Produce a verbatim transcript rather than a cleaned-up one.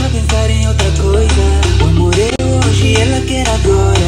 pra pensar em outra coisa. O amor é hoje, ela quer agora.